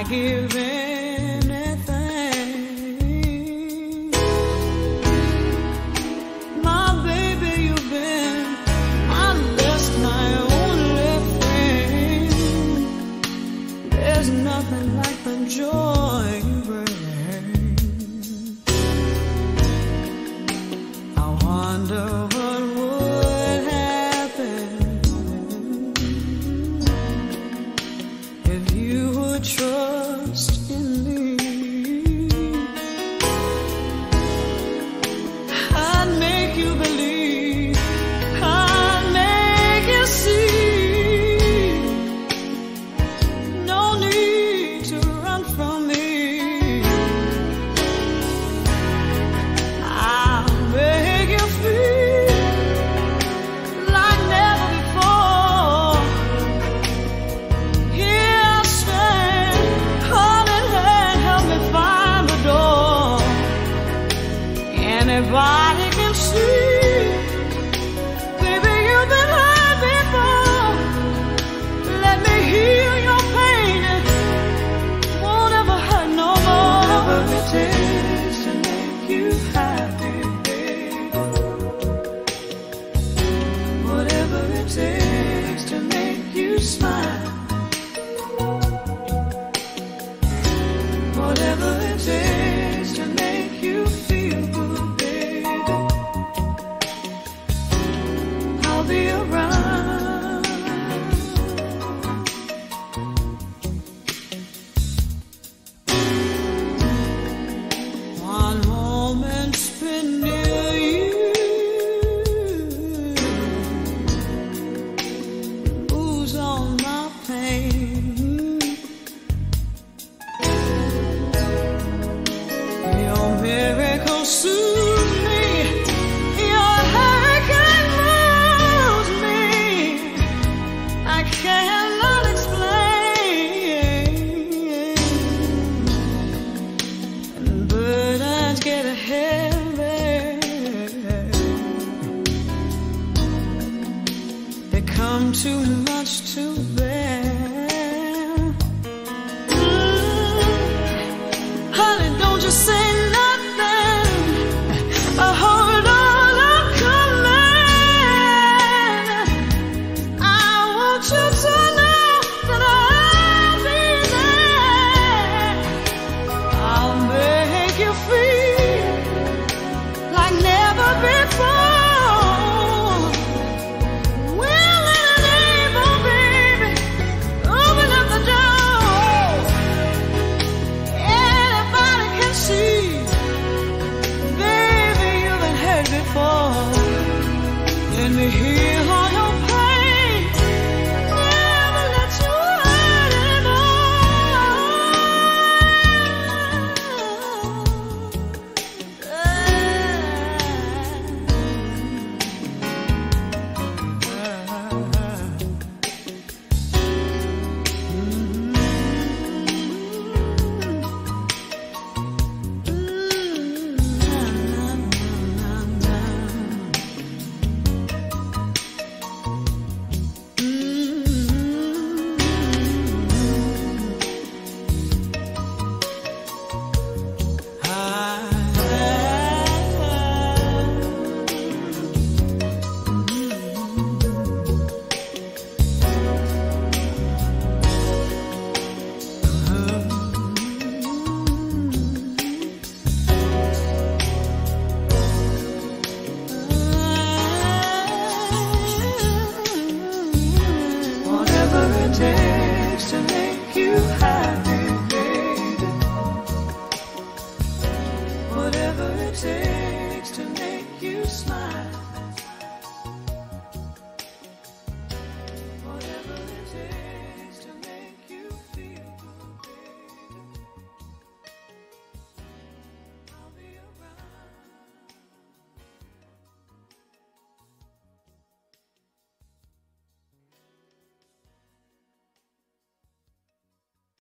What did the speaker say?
give anything. My baby, you've been my best, my only friend. There's nothing like the joy you bring. I wonder what would happen if you would trust in me. I'd make you believe, I'd make you see. No need to run from me. I'll make you feel like never before. Here I stand, hand in hand, help me find the door. Anybody can see, baby, you've been hurt before. Let me heal your pain. Won't ever hurt no more. Whatever it takes to make you happy, baby. Whatever it takes to make you smile. Whatever it takes to make you feel good, baby. I'll be around. One moment spent near you ooze all my pain. Your miracle soothes me. Your hurricane moves me. I cannot explain. And burdens get heavy. They come too much to bear. Honey, don't you say nothing. Hold on, I'm coming. I want you to know that I'll be there. I'll make you feel like never before. Willing and able, baby, open up the door. Anybody can see, baby, you've been hurt before. Let me heal all your pain. Never let you hurt Whatever it takes to make you happy, baby. Whatever it takes to make you smile.